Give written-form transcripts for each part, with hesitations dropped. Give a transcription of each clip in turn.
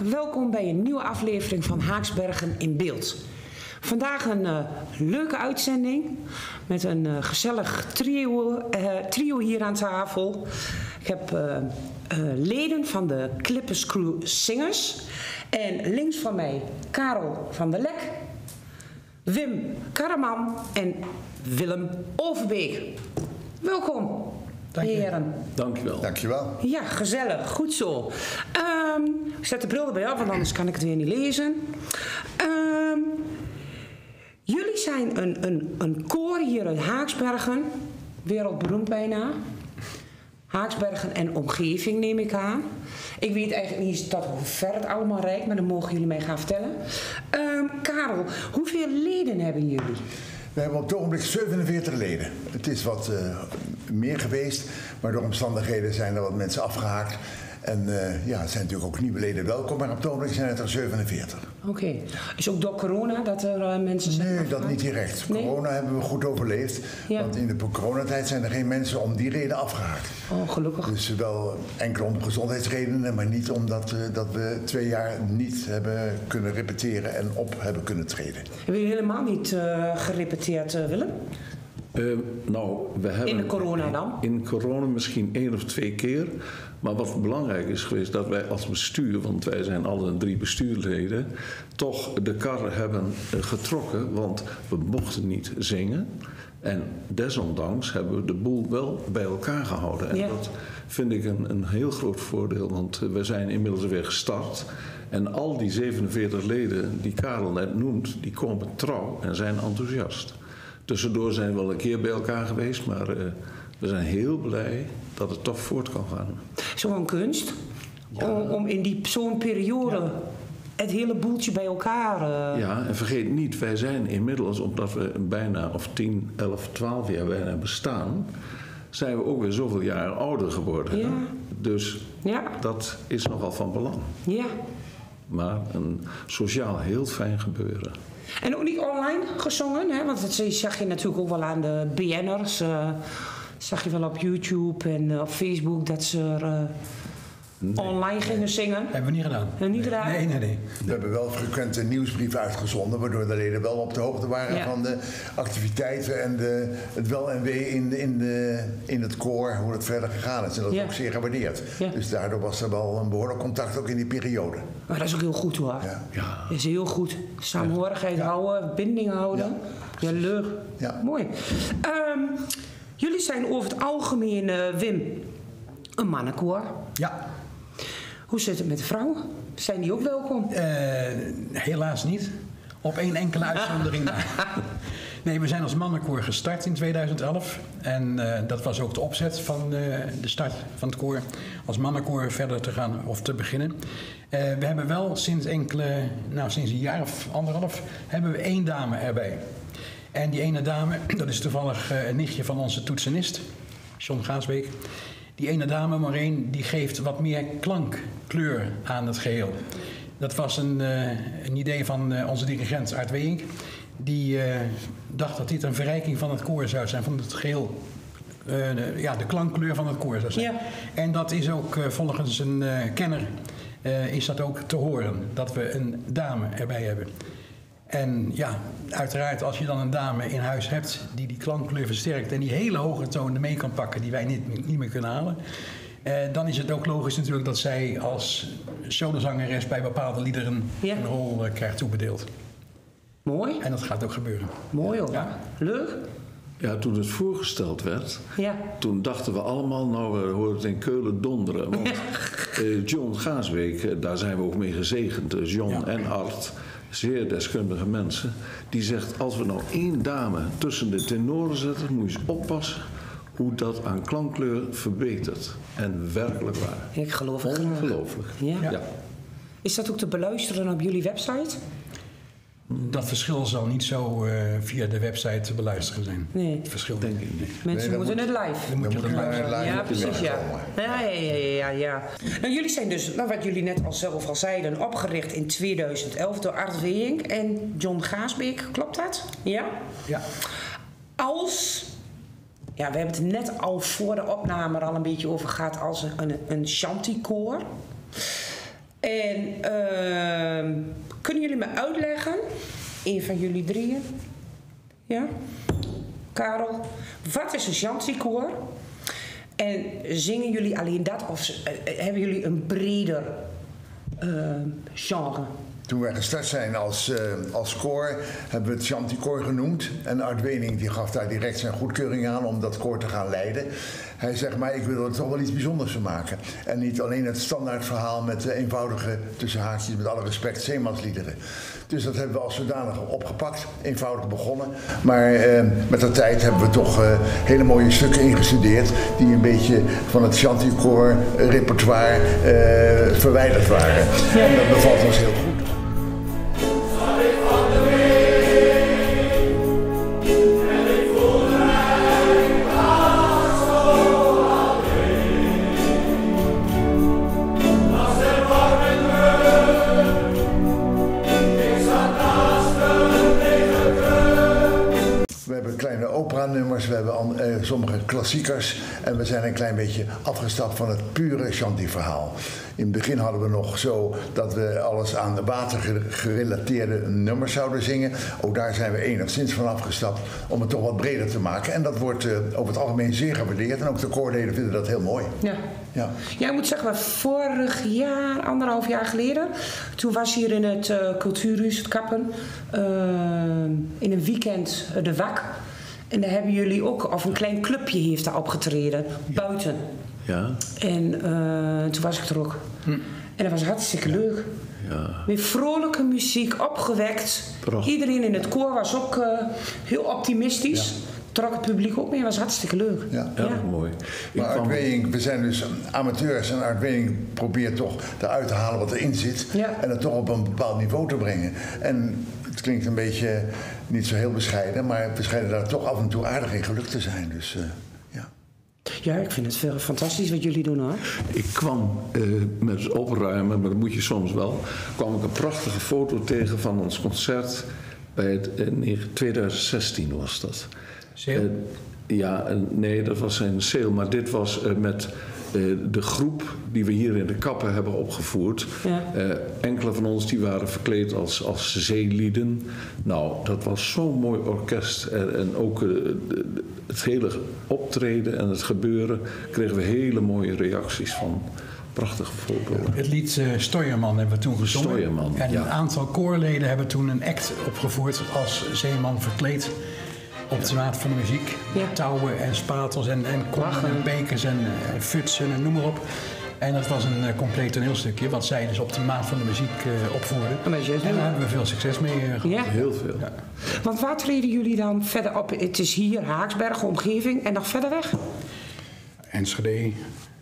welkom bij een nieuwe aflevering van Haaksbergen in Beeld. Vandaag een leuke uitzending met een gezellig trio hier aan tafel. Ik heb leden van de Clippers Crew Singers. En links van mij Karel van der Lek, Wim Karaman en Willem Overbeek. Welkom. Dank je. Heren. Dankjewel. Dankjewel. Ja, gezellig. Goed zo. Ik zet de bril erbij af, want anders kan ik het weer niet lezen. Jullie zijn een koor hier uit Haaksbergen. Wereldberoemd bijna. Haaksbergen en omgeving neem ik aan. Ik weet eigenlijk niet tot hoe ver het allemaal reikt, maar dan mogen jullie mij gaan vertellen. Karel, hoeveel leden hebben jullie? We hebben op het ogenblik 47 leden. Het is wat meer geweest, maar door omstandigheden zijn er wat mensen afgehaakt. En er zijn natuurlijk ook nieuwe leden welkom, maar op het ogenblik zijn het er 47. Oké. Is ook door corona dat er mensen zijn Nee, afgehaakt? dat niet direct. Nee? Corona hebben we goed overleefd, Ja. want in de coronatijd zijn er geen mensen om die reden afgehaakt. Oh, gelukkig. Dus wel enkel om gezondheidsredenen, maar niet omdat dat we 2 jaar niet hebben kunnen repeteren en op hebben kunnen treden. Hebben jullie helemaal niet gerepeteerd, Willem? We hebben In de corona dan? In corona misschien 1 of 2 keer. Maar wat belangrijk is geweest, dat wij als bestuur, want wij zijn alle 3 bestuurleden, toch de kar hebben getrokken, want we mochten niet zingen. En desondanks hebben we de boel wel bij elkaar gehouden. En dat vind ik een heel groot voordeel, want we zijn inmiddels weer gestart. En al die 47 leden die Karel net noemt, die komen trouw en zijn enthousiast. Tussendoor zijn we wel een keer bij elkaar geweest, maar we zijn heel blij dat het toch voort kan gaan. Zo'n kunst. Ja. Om in zo'n periode het hele boeltje bij elkaar... Ja, en vergeet niet, wij zijn inmiddels, omdat we bijna 10, 11, 12 jaar bijna bestaan, zijn we ook weer zoveel jaar ouder geworden. Ja. Dus dat is nogal van belang. Ja. Maar een sociaal heel fijn gebeuren. En ook niet online gezongen, hè? Want dat zag je natuurlijk ook wel aan de BN'ers. Zag je wel op YouTube en op Facebook dat ze online gingen zingen. Hebben we niet gedaan. Niet gedaan? Nee. We hebben wel frequent een nieuwsbrief uitgezonden, waardoor de leden wel op de hoogte waren van de activiteiten en het wel en wee in het koor, hoe het verder gegaan is. En dat is ook zeer gewaardeerd. Ja. Dus daardoor was er wel een behoorlijk contact ook in die periode. Maar dat is ook heel goed hoor. Ja. Dat is heel goed. Saamhorigheid houden, binding houden. Ja, leuk. Ja. Mooi. Jullie zijn over het algemeen, Wim, een mannenkoor. Ja. Hoe zit het met de vrouwen? Zijn die ook welkom? Helaas niet. Op 1 enkele uitzondering na. Nee, we zijn als mannenkoor gestart in 2011. En dat was ook de opzet van de start van het koor. Als mannenkoor verder te gaan of te beginnen. We hebben wel sinds een jaar of 1,5 hebben we 1 dame erbij. En die ene dame, dat is toevallig een nichtje van onze toetsenist, John Gaasbeek. Die ene dame, Maureen, die geeft wat meer klankkleur aan het geheel. Dat was een idee van onze dirigent Art Weink. Die dacht dat dit een verrijking van het koor zou zijn, van het geheel. De klankkleur van het koor zou zijn. Ja. En dat is ook volgens een kenner is dat ook te horen, dat we een dame erbij hebben. En ja, uiteraard als je dan een dame in huis hebt die klankkleur versterkt en die hele hoge tonen mee kan pakken die wij niet meer kunnen halen, dan is het ook logisch natuurlijk dat zij als solozangeres bij bepaalde liederen een rol krijgt toebedeeld. Mooi. En dat gaat ook gebeuren. Mooi hoor. Ja. Leuk. Ja, toen het voorgesteld werd, toen dachten we allemaal, we horen het in Keulen donderen. Want John Gaasbeek, daar zijn we ook mee gezegend, John en Art, zeer deskundige mensen, die zegt, als we nou 1 dame tussen de tenoren zetten, moet je eens oppassen hoe dat aan klankkleur verbetert. En werkelijk waar. Ik geloof het. Ongelooflijk. Ja. Is dat ook te beluisteren op jullie website? Dat verschil zal niet zo via de website te beluisteren zijn. Nee. Het verschil denk ik niet. Mensen moeten het live. Ja, precies, ja. Nou, jullie zijn dus, wat jullie net zelf al zeiden, opgericht in 2011 door Art Weink en John Gaasbeek. Klopt dat? Ja? Ja. We hebben het net al voor de opname er al een beetje over gehad als een shantykoor. En kunnen jullie me uitleggen, een van jullie drieën, ja? Karel, wat is een chanticoor? En zingen jullie alleen dat of hebben jullie een breder genre? Toen wij gestart zijn als koor, hebben we het chanticoor genoemd. En Art Wening die gaf daar direct zijn goedkeuring aan om dat koor te gaan leiden. Hij zegt, maar ik wil er toch wel iets bijzonders van maken. En niet alleen het standaard verhaal met eenvoudige, tussen haakjes, met alle respect, zeemansliederen. Dus dat hebben we als zodanig opgepakt, eenvoudig begonnen. Maar met de tijd hebben we toch hele mooie stukken ingestudeerd die een beetje van het chanticoor repertoire verwijderd waren. Ja. En dat bevalt ons heel goed. Opera-nummers, we hebben sommige klassiekers en we zijn een klein beetje afgestapt van het pure chanty-verhaal. In het begin hadden we nog zo dat we alles aan de water gerelateerde nummers zouden zingen. Ook daar zijn we enigszins van afgestapt om het toch wat breder te maken. En dat wordt over het algemeen zeer gewaardeerd en ook de koorleden vinden dat heel mooi. Ja. Ja, ik moet zeggen, vorig jaar, 1,5 jaar geleden, toen was hier in het Cultuurhuis, het Kappen, in een weekend de WAK. En daar hebben jullie ook, of een klein clubje heeft daar opgetreden, buiten. Ja. En toen was ik er ook. En dat was hartstikke leuk. Ja. Weer vrolijke muziek, opgewekt. Prachtig. Iedereen in het koor was ook heel optimistisch. Ja. Trok het publiek ook mee, was hartstikke leuk. Ja, mooi. Maar Art Wening, we zijn dus amateurs en Art Wening probeert toch eruit te halen wat erin zit. Ja. En het toch op een bepaald niveau te brengen. En het klinkt een beetje niet zo heel bescheiden, maar we schijnen daar toch af en toe aardig in gelukt te zijn. Dus ja. Ja, ik vind het veel fantastisch wat jullie doen hoor. Ik kwam met het opruimen, maar dat moet je soms wel, kwam ik een prachtige foto tegen van ons concert bij in 2016 was dat. Sale? Nee, dat was een sale, maar dit was met de groep die we hier in de Kappen hebben opgevoerd. Ja. Enkele van ons die waren verkleed als zeelieden. Nou, dat was zo'n mooi orkest. En ook het hele optreden en het gebeuren kregen we hele mooie reacties van. Prachtige foto. Het lied Stoyerman hebben we toen gezongen. Stoyerman, en een aantal koorleden hebben toen een act opgevoerd als zeeman verkleed. Op de maat van de muziek. Ja. Touwen en spatels en kommen en bekers en futsen en noem maar op. En dat was een compleet toneelstukje wat zij dus op de maat van de muziek opvoerden. En daar hebben we veel succes mee gehad. Ja. Heel veel. Ja. Want waar treden jullie dan verder op? Het is hier Haaksbergen, omgeving en nog verder weg? Enschede.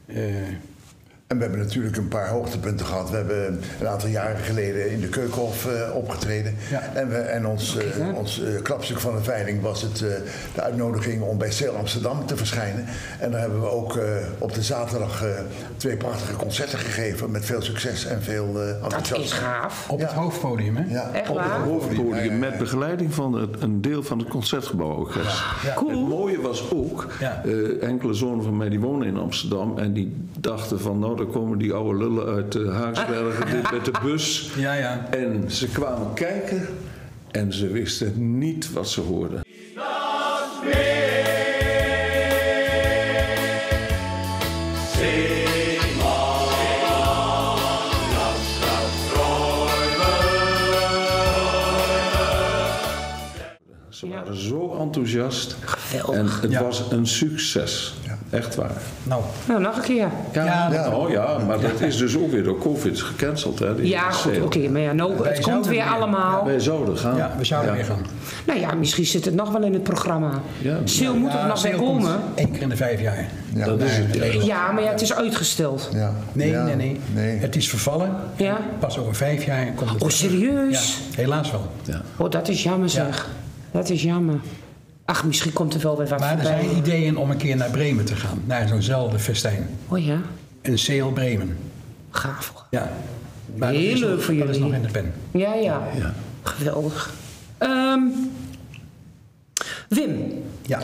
En we hebben natuurlijk een paar hoogtepunten gehad. We hebben een aantal jaren geleden in de Keukenhof opgetreden. Ja. En ons klapstuk van de veiling was de uitnodiging om bij Sail Amsterdam te verschijnen. En daar hebben we ook op de zaterdag 2 prachtige concerten gegeven met veel succes en veel enthousiasme. Dat is gaaf. Op het hoofdpodium, hè? Ja. Echt waar? Op het hoofdpodium met begeleiding van een deel van het Concertgebouworkest. Ja. Cool. Het mooie was ook, enkele zonen van mij die wonen in Amsterdam en die dachten van nou, dan komen die oude lullen uit Haaksbergen dit met de bus. Ja. En ze kwamen kijken en ze wisten niet wat ze hoorden. Ze waren zo enthousiast. Geweldig. En het was een succes. Ja. Echt waar. Nou, nog een keer. Maar dat is dus ook weer door COVID gecanceld. Hè, goed, oké. Maar het komt weer allemaal. Wij zouden gaan. Ja, we zouden weer gaan. Nou ja, misschien zit het nog wel in het programma. Sail moet er nog bij komen. 1 keer in de 5 jaar. Ja, dat is het. Ja, maar het is uitgesteld. Ja. Nee. Het is vervallen. Ja. Pas over 5 jaar komt het. Oh, serieus? Ja, helaas wel. Ja. Oh, dat is jammer zeg. Ja. Dat is jammer. Ach, misschien komt er wel weer wat maar voorbij. Er zijn ideeën om een keer naar Bremen te gaan. Naar zo'nzelfde festijn. Oh ja? Een Sail Bremen. Gaaf. Ja. Maar heel leuk voor jullie. Dat is nog in de pen. Ja. Geweldig. Wim. Ja.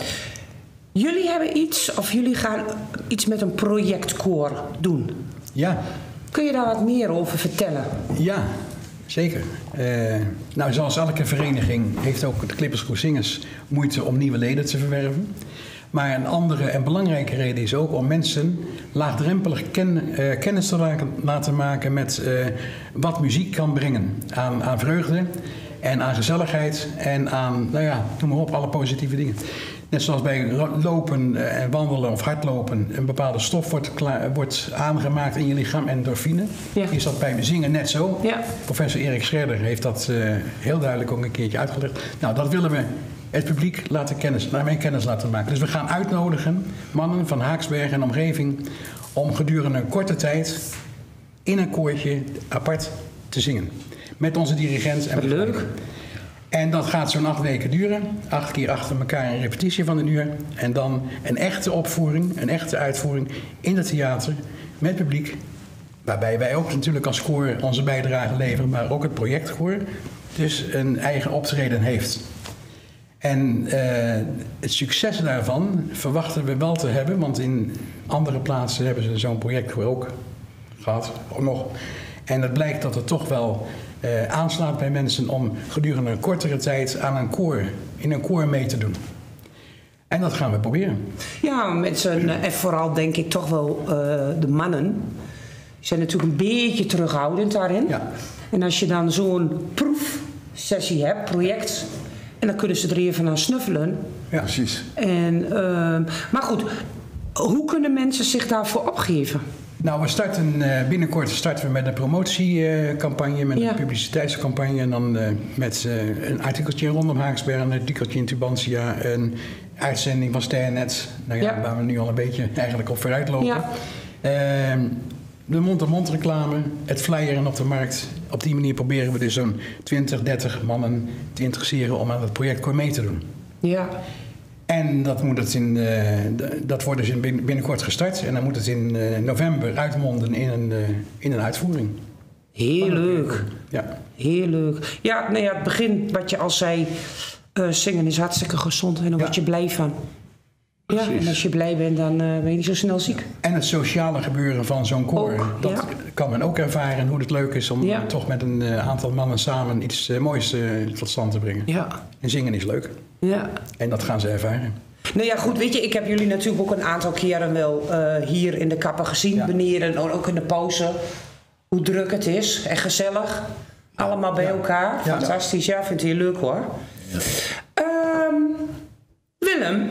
Jullie hebben iets, of jullie gaan iets met een projectkoor doen. Ja. Kun je daar wat meer over vertellen? Ja, zeker. Nou, zoals elke vereniging heeft ook de Clipperskoor Zingers moeite om nieuwe leden te verwerven. Maar een andere en belangrijke reden is ook om mensen laagdrempelig kennis te laten maken met wat muziek kan brengen. Aan vreugde en aan gezelligheid en aan, nou ja, noem maar op, alle positieve dingen. Net zoals bij lopen en wandelen of hardlopen een bepaalde stof wordt aangemaakt in je lichaam, endorfine. Ja. Is dat bij zingen net zo? Ja. Professor Erik Scherder heeft dat heel duidelijk ook een keertje uitgelegd. Nou, dat willen we het publiek kennis laten maken. Dus we gaan uitnodigen mannen van Haaksbergen en omgeving om gedurende een korte tijd in een koortje apart te zingen. Met onze dirigent en Leuk. En dat gaat zo'n 8 weken duren. 8 keer achter elkaar een repetitie van 1 uur. En dan een echte opvoering, een echte uitvoering in het theater met publiek. Waarbij wij ook natuurlijk als koor onze bijdrage leveren, maar ook het projectkoor dus een eigen optreden heeft. En het succes daarvan verwachten we wel te hebben, want in andere plaatsen hebben ze zo'n projectkoor ook gehad, ook nog. En het blijkt dat het toch wel aanslaat bij mensen om gedurende een kortere tijd aan in een koor mee te doen. En dat gaan we proberen. Ja, mensen, en vooral denk ik toch wel de mannen, zijn natuurlijk een beetje terughoudend daarin. Ja. En als je dan zo'n proefsessie hebt, project, en dan kunnen ze er even aan snuffelen. Ja. Precies. En, maar goed, hoe kunnen mensen zich daarvoor opgeven? Nou, binnenkort starten we met een promotiecampagne, met een publiciteitscampagne. En dan met een artikeltje rondom Haaksbergen, een artikeltje in Tubantia, een uitzending van Sternet. Nou ja, waar we nu al een beetje eigenlijk op vooruit lopen. Ja. De mond-to-mond reclame, het flyeren op de markt. Op die manier proberen we dus zo'n 20, 30 mannen te interesseren om aan het projectkoor mee te doen. Ja. En dat wordt dus binnenkort gestart. En dan moet het in november uitmonden in een uitvoering. Heel leuk. Ja. Heel leuk. Ja, nou ja, het begin wat je al zei, zingen is hartstikke gezond en daar word je blij van. Precies. Ja, en als je blij bent, dan ben je niet zo snel ziek. En het sociale gebeuren van zo'n koor, Ook, dat kan men ook ervaren. Hoe het leuk is om toch met een aantal mannen samen iets moois tot stand te brengen. Ja. En zingen is leuk. Ja. En dat gaan ze ervaren. Nou ja, goed, weet je, ik heb jullie natuurlijk ook een aantal keren wel hier in de kappen gezien, beneden en ook in de pauze. Hoe druk het is en gezellig. Allemaal bij elkaar. Ja. Fantastisch, ja, vind het heel leuk hoor. Ja. Willem,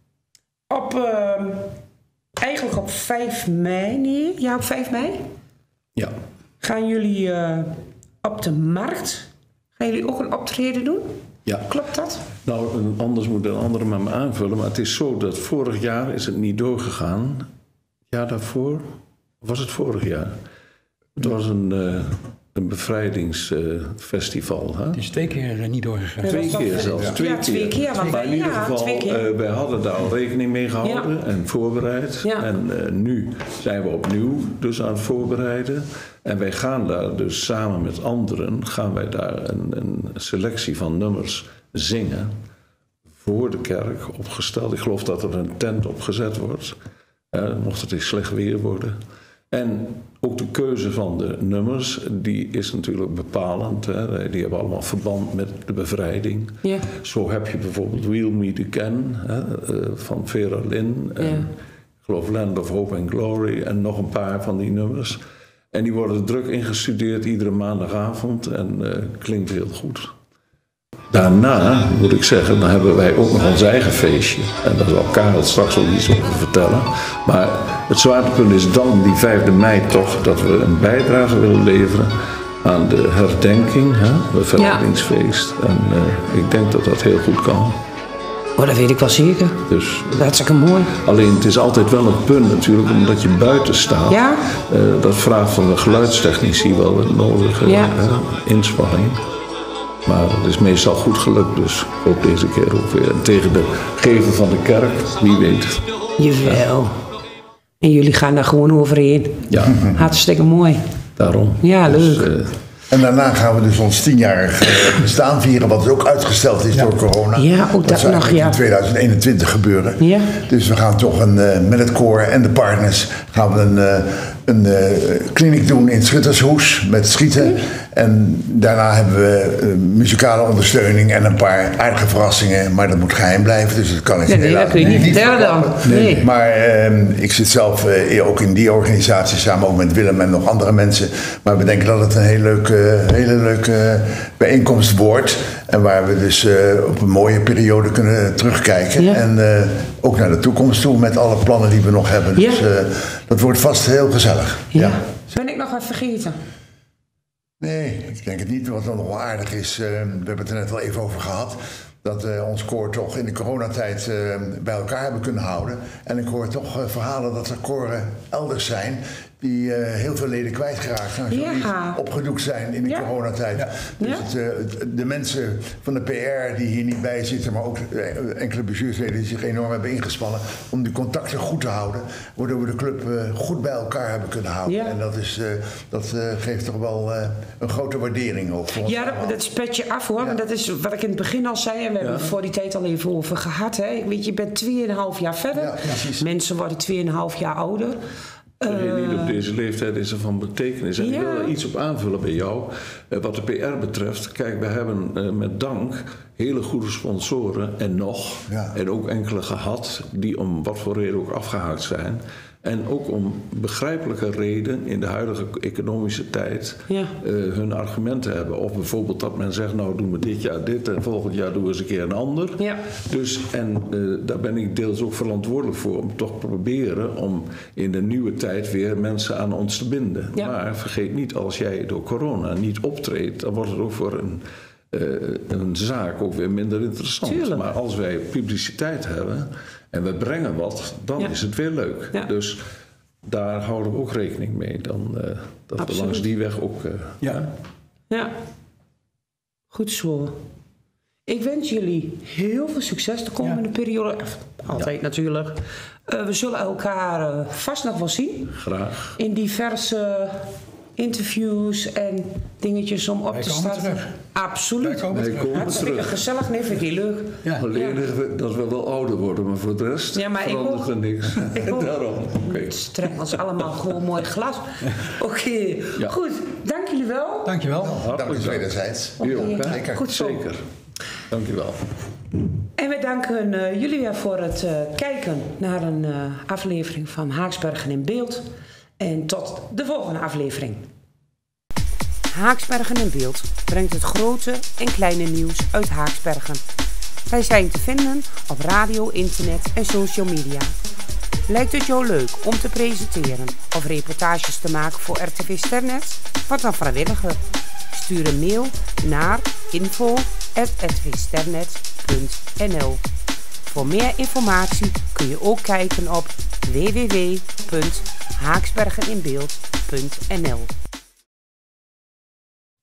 eigenlijk op 5 mei, nee? Ja, op 5 mei? Ja. Gaan jullie op de markt, gaan jullie ook een optreden doen? Ja. Klopt dat? Nou, anders moet een andere met me aanvullen. Maar het is zo dat vorig jaar is het niet doorgegaan. Het jaar daarvoor? Of was het vorig jaar? Het was een bevrijdingsfestival. Hè? Het is 2 keer niet doorgegaan. 2 keer zelfs. Ja. 2 keer. Want Maar in ieder geval, 2 keer. wij hadden daar al rekening mee gehouden en voorbereid. Ja. En nu zijn we opnieuw dus aan het voorbereiden. En wij gaan daar dus samen met anderen, gaan wij daar een selectie van nummers zingen. Voor de kerk opgesteld. Ik geloof dat er een tent opgezet wordt. Mocht het eens slecht weer worden. En ook de keuze van de nummers, die is natuurlijk bepalend. Hè. Die hebben allemaal verband met de bevrijding. Ja. Zo heb je bijvoorbeeld We'll Meet Again van Vera Lynn. En ik geloof Land of Hope and Glory en nog een paar van die nummers. En die worden druk ingestudeerd iedere maandagavond en klinkt heel goed. Daarna, moet ik zeggen, dan hebben wij ook nog ons eigen feestje. En daar zal Karel straks ook iets over vertellen. Maar het zwaartepunt is dan die 5 mei toch dat we een bijdrage willen leveren aan de herdenking, het bevrijdingsfeest. En ik denk dat dat heel goed kan. Oh, dat weet ik wel zeker. Dus, Dat is hartstikke mooi. alleen het is altijd wel een punt natuurlijk, omdat je buiten staat. Ja? Dat vraagt van de geluidstechnici wel de nodige inspanning. Maar het is meestal goed gelukt, dus ook deze keer ook weer. En tegen de gevel van de kerk, wie weet. Jawel. En jullie gaan daar gewoon overheen. Ja, Hartstikke mooi. daarom. Ja, leuk. Dus, En daarna gaan we dus ons 10-jarig bestaan vieren, wat ook uitgesteld is door corona. Ja, ook dat zou nog, eigenlijk in 2021 gebeuren. Ja. Dus we gaan toch met het koor en de partners gaan we een kliniek doen in het Schuttershoes met schieten. En daarna hebben we muzikale ondersteuning en een paar aardige verrassingen. Maar dat moet geheim blijven, dus dat kan ik dat kun je niet vertellen dan. Nee. Maar ik zit zelf ook in die organisatie samen ook met Willem en nog andere mensen. Maar we denken dat het een hele leuke bijeenkomst wordt. En waar we dus op een mooie periode kunnen terugkijken. Ja. En ook naar de toekomst toe met alle plannen die we nog hebben. Ja. Dus dat wordt vast heel gezellig. Ja. Ja. Ben ik nog wat vergeten? Nee, ik denk het niet. Wat nog wel aardig is, we hebben het er net wel even over gehad. Dat ons koor toch in de coronatijd bij elkaar hebben kunnen houden. En ik hoor toch verhalen dat er koren elders zijn die heel veel leden kwijtgeraakt zijn. Die opgedoekt zijn in de coronatijd. Ja. Dus de mensen van de PR die hier niet bij zitten, maar ook enkele bestuursleden die zich enorm hebben ingespannen om die contacten goed te houden, waardoor we de club goed bij elkaar hebben kunnen houden. Ja. En dat geeft toch wel een grote waardering ook voor ons. Ja, dat spet je af hoor. Ja. Dat is wat ik in het begin al zei en we hebben het voor die tijd al even over gehad. Hè. Weet je bent 2,5 jaar verder. Ja, mensen worden 2,5 jaar ouder. Niet op deze leeftijd is er van betekenis. En ik wil er iets op aanvullen bij jou. Wat de PR betreft, kijk, we hebben met dank hele goede sponsoren en ook enkele gehad die om wat voor reden ook afgehaakt zijn. En ook om begrijpelijke reden in de huidige economische tijd hun argumenten hebben. Of bijvoorbeeld dat men zegt, nou doen we dit jaar dit en volgend jaar doen we eens een keer een ander. Ja. Dus, daar ben ik deels ook verantwoordelijk voor om toch proberen om in de nieuwe tijd weer mensen aan ons te binden. Ja. Maar vergeet niet, als jij door corona niet optreedt, dan wordt het ook voor een zaak ook weer minder interessant. Tuurlijk. Maar als wij publiciteit hebben en we brengen wat, dan is het weer leuk. Ja. Dus daar houden we ook rekening mee. Dan, dat we langs die weg ook... Ja, goed zo. Ik wens jullie heel veel succes de komende periode. Altijd natuurlijk. We zullen elkaar vast nog wel zien. Graag. In diverse interviews en dingetjes om op te starten. Terug. Absoluut. Hartstikke gezellig, nee, vind ik heel leuk. Ja. Alleen dat we wel ouder worden, maar voor de rest verandert er niks. Daarom. Streng ons allemaal gewoon mooi glas. Oké. Goed. Dank jullie wel. Dankjewel. Dank u wederzijds. Goed zo. Zeker. Dankjewel. En we danken jullie weer voor het kijken naar een aflevering van Haaksbergen in Beeld. En tot de volgende aflevering. Haaksbergen in Beeld brengt het grote en kleine nieuws uit Haaksbergen. Wij zijn te vinden op radio, internet en social media. Lijkt het jou leuk om te presenteren of reportages te maken voor RTV Sternet? Word dan vrijwilliger. Stuur een mail naar info@rtvsternet.nl. Voor meer informatie kun je ook kijken op www.haaksbergeninbeeld.nl.